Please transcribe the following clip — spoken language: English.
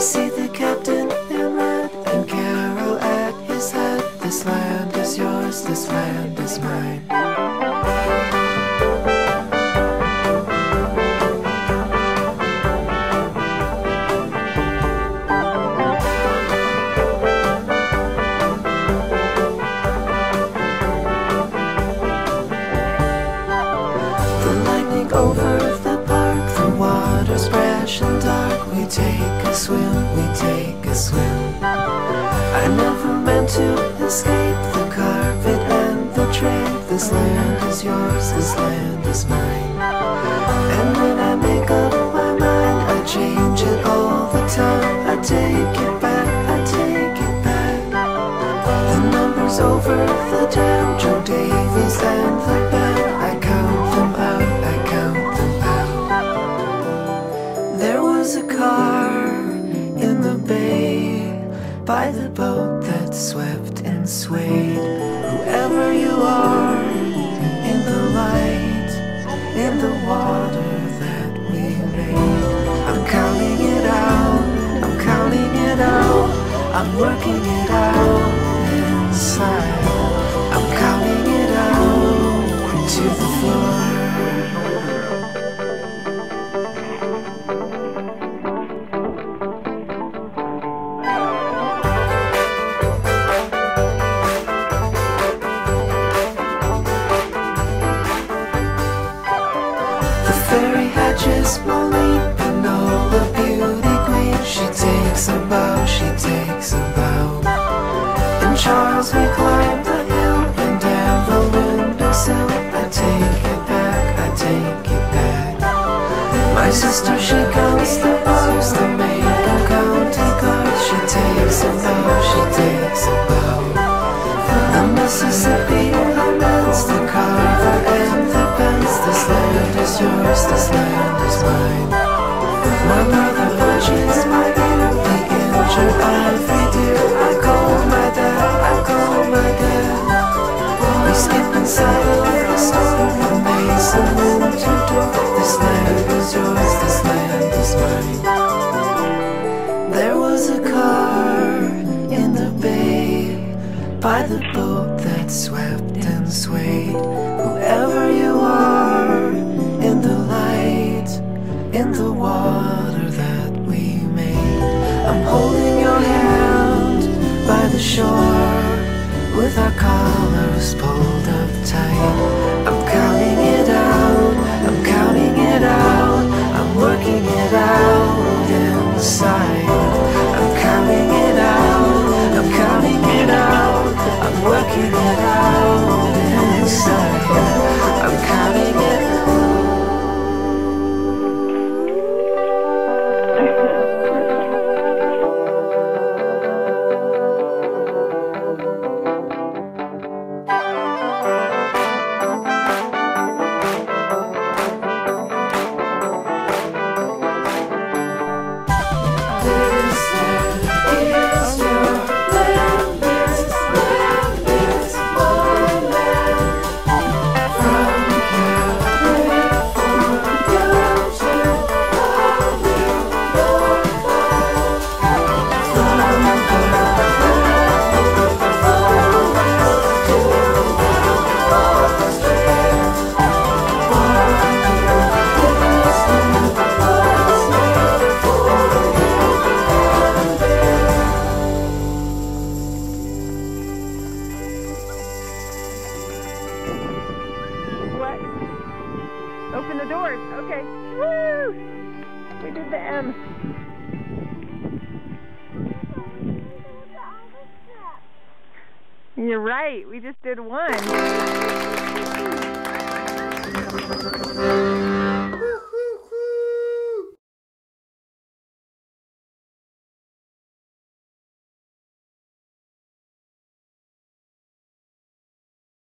see the captain in red and Carol at his head. This land is yours, this land is mine. Over the park, the water's fresh and dark. We take a swim, we take a swim. I never meant to escape the carpet and the train. This land is yours, this land is mine. And when I make up my mind, I change it all the time. I take it back, I take it back. The numbers over the dam, Joe Davies and the band, I count them out, I count them out. There was a car in the bay by the boat that swept and swayed. Whoever you are, in the light, in the water that we made. I'm counting it out, I'm counting it out, I'm working it out inside. I'm counting it out to the floor. Just Moline, Panola, beauty queen. She takes a bow, she takes a bow. In Charles we climb the hill and down the windowsill. I take it back, I take it back. My sister, she counts the bars, the Macon County cards. She takes a bow, she takes a bow. The Mississippi laments, the Carver and the Pence. This land is yours, this land is mine. My brother punches my ear, the injured ivory deer. I call my dad, I call my dad. We skip inside of the store, from mason room to door. This land is yours, this land is mine. There was a car in the bay by the boat that swept and swayed. Whoever you are, in the light, in the water that we made. I'm holding your hand by the shore, with our collars pulled up tight. I'm counting it out, I'm counting it out, I'm working it out inside. I'm counting it out, I'm counting it out, I'm working it out inside. I'm counting it out. Open the doors. Okay. Woo! We did the M. You're right. We just did one.